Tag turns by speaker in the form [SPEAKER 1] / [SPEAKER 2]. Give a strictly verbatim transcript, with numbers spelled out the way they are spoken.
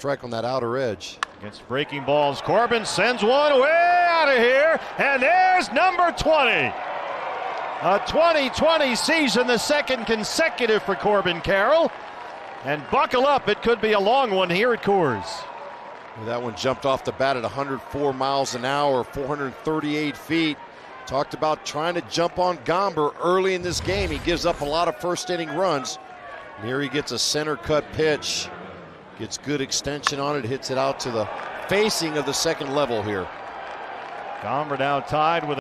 [SPEAKER 1] strike on that outer edge.
[SPEAKER 2] Against breaking balls, Corbin sends one way out of here, and there's number twenty. A twenty twenty season, the second consecutive for Corbin Carroll. And buckle up, it could be a long one here at Coors.
[SPEAKER 1] That one jumped off the bat at one hundred four miles an hour, four hundred thirty-eight feet. Talked about trying to jump on Gomber early in this game. He gives up a lot of first inning runs. And here he gets a center cut pitch. Gets good extension on it, hits it out to the facing of the second level here.
[SPEAKER 2] Gomber now tied with